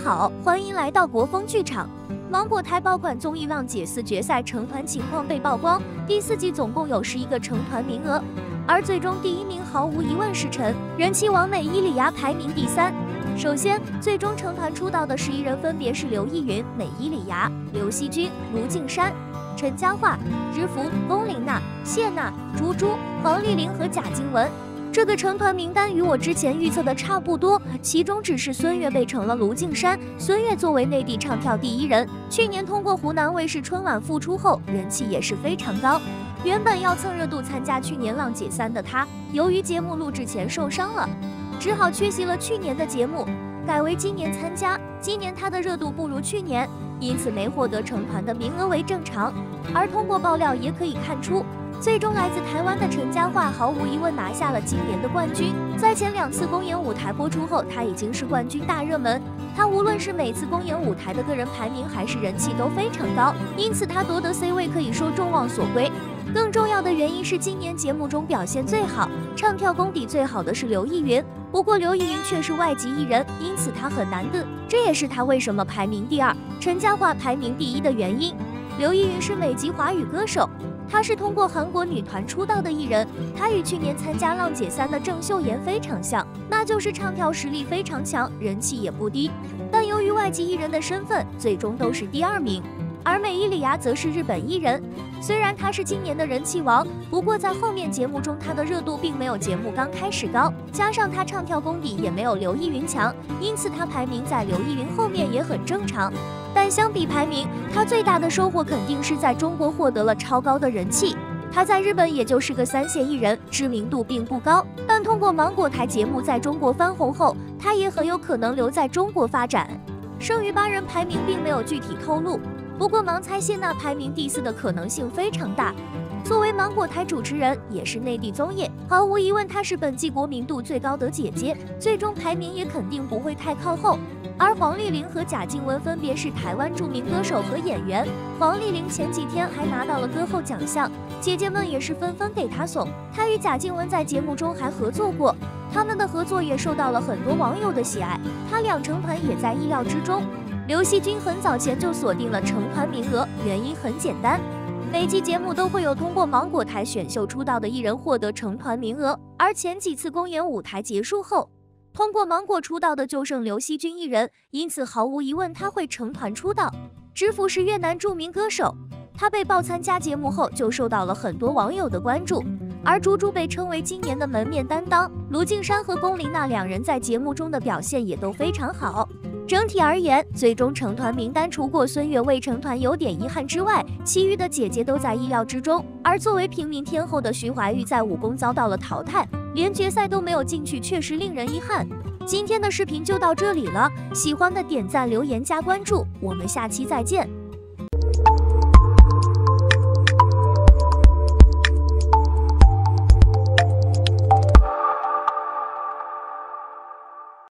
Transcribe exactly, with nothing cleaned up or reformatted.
好，欢迎来到国风剧场。芒果台爆款综艺《浪姐四》决赛成团情况被曝光，第四季总共有十一个成团名额，而最终第一名毫无疑问是陈，人气王美伊里芽排名第三。首先，最终成团出道的十一人分别是刘逸云、美伊里芽、刘惜君、卢靖姗、陈嘉桦、知福、龚琳娜、谢娜、朱珠、黄丽玲和贾静雯。这个成团名单与我之前预测的差不多，其中只是孙悦被成了卢靖姗。孙悦作为内地唱跳第一人，去年通过湖南卫视春晚复出后，人气也是非常高。原本要蹭热度参加去年浪姐三的他，由于节目录制前受伤了，只好缺席了去年的节目，改为今年参加。今年他的热度不如去年，因此没获得成团的名额为正常。而通过爆料也可以看出，最终来自台湾的陈嘉桦毫无疑问拿下了今年的冠军。在前两次公演舞台播出后，他已经是冠军大热门。他无论是每次公演舞台的个人排名还是人气都非常高，因此他夺得 C 位可以说众望所归。更重要的原因是今年节目中表现最好、唱跳功底最好的是刘逸云。不过刘逸云却是外籍艺人，因此他很难得，这也是他为什么排名第二，陈嘉桦排名第一的原因。刘逸云是美籍华语歌手，她是通过韩国女团出道的艺人，她与去年参加浪姐三的郑秀妍非常像，那就是唱跳实力非常强，人气也不低。但由于外籍艺人的身份，最终都是第二名。而美伊里芽则是日本艺人，虽然她是今年的人气王，不过在后面节目中她的热度并没有节目刚开始高，加上她唱跳功底也没有刘逸云强，因此她排名在刘逸云后面也很正常。但相比排名，她最大的收获肯定是在中国获得了超高的人气。她在日本也就是个三线艺人，知名度并不高，但通过芒果台节目在中国翻红后，她也很有可能留在中国发展。剩余八人排名并没有具体透露，不过盲猜谢娜排名第四的可能性非常大。作为芒果台主持人，也是内地综艺，毫无疑问她是本季国民度最高的姐姐，最终排名也肯定不会太靠后。而黄丽玲和贾静雯分别是台湾著名歌手和演员，黄丽玲前几天还拿到了歌后奖项，姐姐们也是纷纷给她送。她与贾静雯在节目中还合作过，他们的合作也受到了很多网友的喜爱，他俩成团也在意料之中。刘惜君很早前就锁定了成团名额，原因很简单，每季节目都会有通过芒果台选秀出道的艺人获得成团名额，而前几次公演舞台结束后，通过芒果出道的就剩刘惜君一人，因此毫无疑问他会成团出道。知福是越南著名歌手，他被曝参加节目后就受到了很多网友的关注。而朱珠被称为今年的门面担当，卢靖姗和龚琳娜两人在节目中的表现也都非常好。整体而言，最终成团名单除过孙悦未成团有点遗憾之外，其余的姐姐都在意料之中。而作为平民天后的徐怀钰在武功遭到了淘汰，连决赛都没有进去，确实令人遗憾。今天的视频就到这里了，喜欢的点赞、留言、加关注，我们下期再见。